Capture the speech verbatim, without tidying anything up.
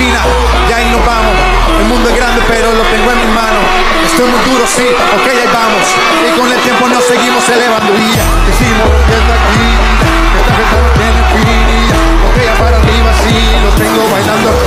esquina, y ahí nos vamos. El mundo es grande pero lo tengo en mis manos. Estoy muy duro, sí, ok, ahí vamos. Y con el tiempo nos seguimos elevando. Y ya, decimos desde aquí, esta fiesta no tiene fin. Ok, para arriba, sí, lo tengo bailando.